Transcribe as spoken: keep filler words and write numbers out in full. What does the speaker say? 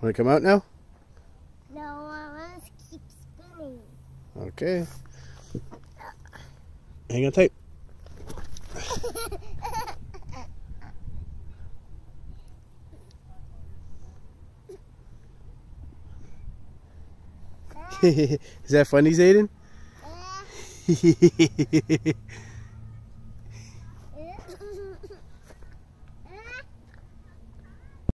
Want to come out now? No, I want to keep spinning. Okay. Hang on tight. Is that funny, Zayden? Yeah.